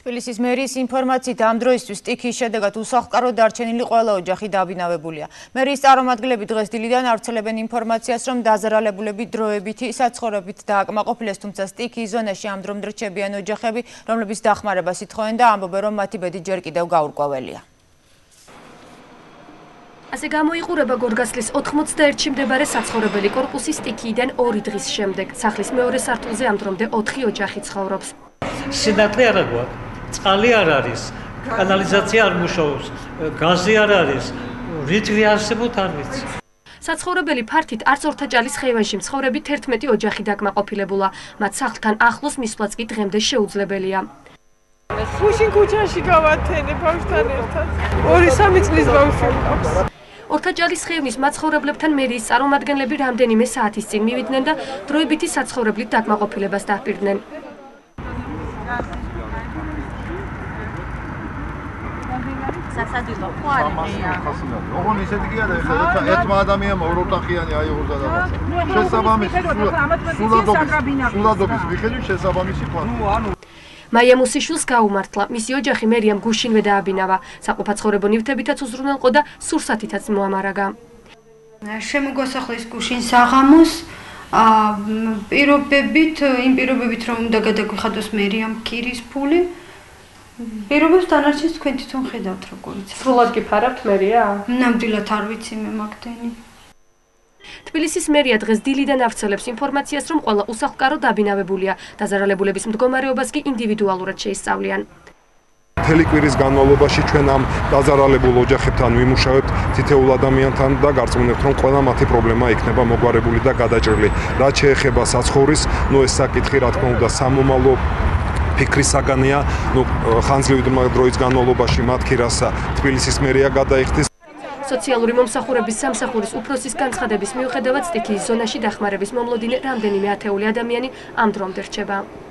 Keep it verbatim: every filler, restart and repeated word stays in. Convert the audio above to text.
თბილისის მერიის ინფორმაციით ამ დროისთვის სტიქიის შედეგად უსახლკარო დარჩენილი ყველა ოჯახი დაბინავებულია. მერიის წარმომადგენლები დღეს დილიდან ავრცელებენ ინფორმაციას, რომ დაზარალებულები დროებითი საცხოვრებით დააკმაყოფილეს, თუმცა სტიქიის ზონაში ამ დრომდე რჩებიან ოჯახები, რომლებიც დახმარებას ითხოვენ და ამბობენ, რომ მათი ბედი ჯერ კიდევ გაურკვეველია. ასე გამოიყურება გორგასლის ოთხმოცდაერთში მდებარე საცხოვრებელი კორპუსი სტიქიიდან ორი დღის შემდეგ. სახლის მეორე სართულზე ამ დრომდე ოთხი ოჯახი ცხოვრობს. სინათლე არ აქვს, წყალი არ არის, კანალიზაცია არ მუშაობს, გაზი არ არის, რითი არსებობთ არ ვიცი. საცხოვრებელი ფართით არც ორთაჭალის ხეივანში მცხოვრები თერთმეტი ოჯახი დაკმაყოფილებულა. მათ სახლთან ახლოს მისვლაც კი დღემდე შეუძლებელია. ხუშინ ქუჩაში გავათენე ბავშვთან ერთად. ორი სამი წლის ბავშვი მყავს. ორთაჭალის ხეივნის მაცხოვრებლებთან მერიის წარმომადგენლები რამდენიმე საათის წინ მივიდნენ და დროებითი საცხოვრებლით დაკმაყოფილებას დაჰპირდნენ. სასადილო ხო არის? ოღონდ ისეთი კი არა, ეხლა ერთმა ადამიანმა ორ ოთახიანი აიღოს და დაბაცა. შესაბამისი სულადობის მიხედვით შესაბამისი ფაქტი. მაია მუსიშვილს გაუმართლა, მისი ოჯახი მერიამ გუშინვე დააბინავა. საყოფაცხოვრებო ნივთებითაც უზრუნველყო და სურსათითაც მოამარაგა. შემოგვასახლეს გუშინ საღამოს, პირობებით, იმ პირობებით რომ უნდა გადაგვიხადოს მერიამ ქირის ფული. პირობებს დანარჩენს თქვენ თვითონ ხედავთ როგორიც. სრულად გიფარავთ მერია? ნამდვილად არ ვიცი მე მაგდენი. თბილისის მერია დღეს დილიდან ავრცელებს ინფორმაციას, რომ ყველა უსახლკარო დაბინავებულია. დაზარალებულების მდგომარეობას კი ინდივიდუალურად შეისწავლიან. მთელი კვირის განმავლობაში ჩვენ ამ დაზარალებულ ოჯახებთან ვიმუშავებთ თითოეულ ადამიანთან და გარწმუნებთ, რომ ყველა მათი პრობლემა იქნება მოგვარებული და გადაჭრილი. რაც შეეხება საცხოვრის, ნუ ეს საკითხი რა თქმა უნდა სამომავლო ფიქრის საგანია, ნუ ხანძლივი დროის განმავლობაში მათ კი რასა თბილისის მერია გადაიხდის. სოციალური მომსახურების სამსახურის უფროსის განცხადების მიუხედავად სტიქიის ზონაში დახმარების მომლოდინე რამდენიმე ათეული ადამიანი ამ დრომდე რჩება.